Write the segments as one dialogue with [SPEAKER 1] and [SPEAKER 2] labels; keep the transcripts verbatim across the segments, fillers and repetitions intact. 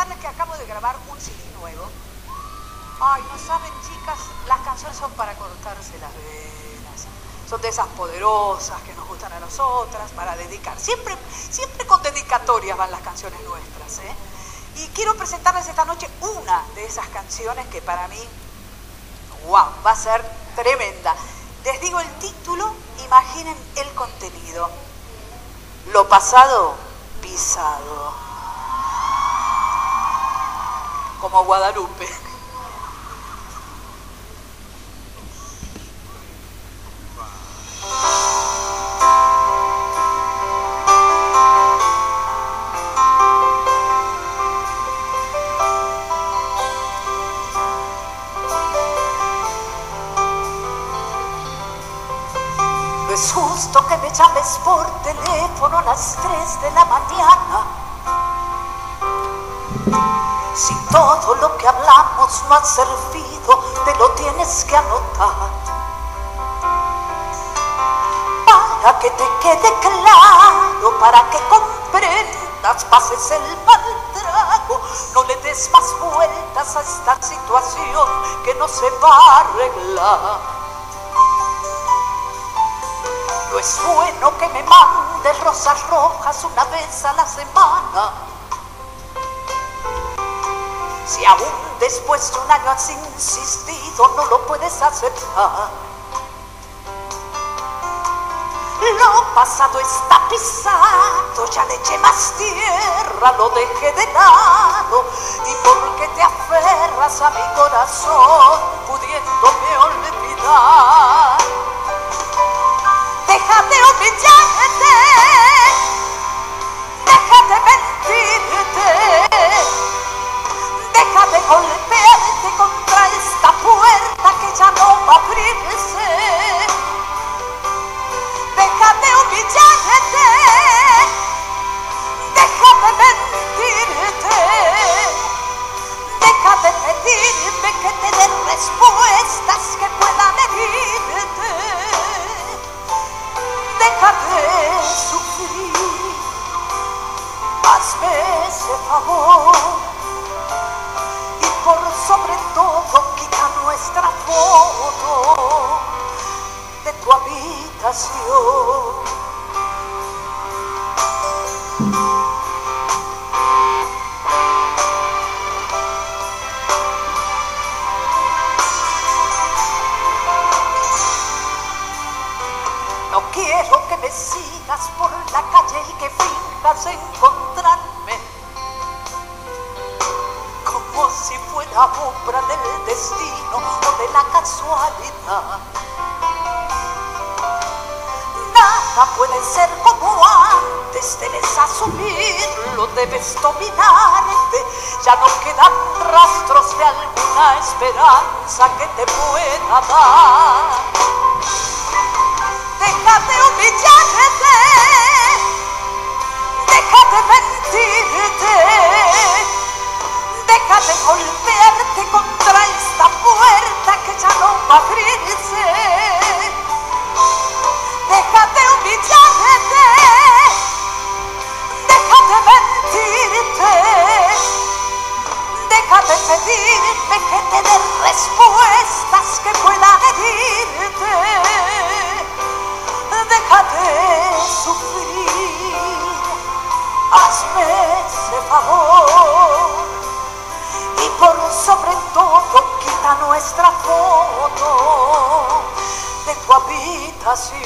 [SPEAKER 1] contarles que acabo de grabar un C D nuevo. Ay, no saben, chicas, las canciones son para cortarse las venas. Son de esas poderosas que nos gustan a nosotras, para dedicar. Siempre, siempre con dedicatorias van las canciones nuestras, ¿eh? Y quiero presentarles esta noche una de esas canciones que para mí, wow, va a ser tremenda. Les digo el título, imaginen el contenido. Lo pasado, pisado. Como Guadalupe.
[SPEAKER 2] No es justo que me llames por teléfono a las tres de la mañana. Si todo lo que hablamos no ha servido, te lo tienes que anotar. Para que te quede claro, para que comprendas, pases el mal trago, no le des más vueltas a esta situación que no se va a arreglar. No es bueno que me mandes rosas rojas una vez a la semana. Si aún después de un año has insistido, no lo puedes aceptar. Lo pasado está pisado, ya le eché más tierra, lo dejé de lado. ¿Y por qué te aferras a mi corazón, pudiéndome olvidar? Deja de humillarte, deja de mentirte, deja de golpearte contra esta puerta que ya no va a abrirse. Deja de humillarte, deja de mentirte, deja de pedirme que te dé respuestas que puedan herirte. Deja de sufrir, hazme ese favor, y por sobre todo quita nuestra foto de tu habitación. No quiero que me sigas por la calle y que finjas encontrarme como si fuera obra del destino o de la casualidad. Nada puede ser como antes, debes asumirlo, debes dominarte. Ya no quedan rastros de alguna esperanza que te pueda dar. Deja de humillarte, deja de mentirte, deja de golpearte contra esta puerta que ya no va a abrirse. Deja de humillarte, deja de mentirte, deja de pedirme que te dé respuestas que puedan herirte. Deja de sufrir, hazme ese favor, y por sobre todo quita nuestra foto de tu habitación.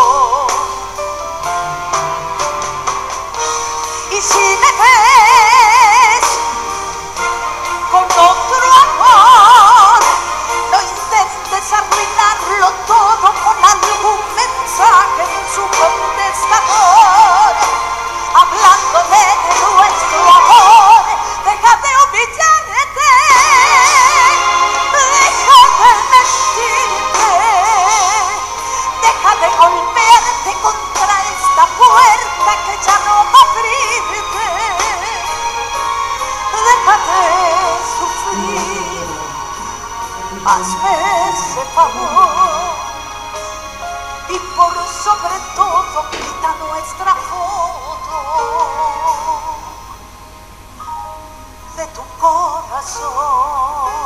[SPEAKER 2] Y si me ves con otro amor, no intentes arruinarlo todo con algún mensaje en su contestador, hablándome de nuestro amor. Deja de humillarte, deja de mentirte, deja de golpearte contra esta puerta que ya no va a abrirte. Deja de sufrir, hazme ese favor, y por sobre todo quita nuestra foto de corazón.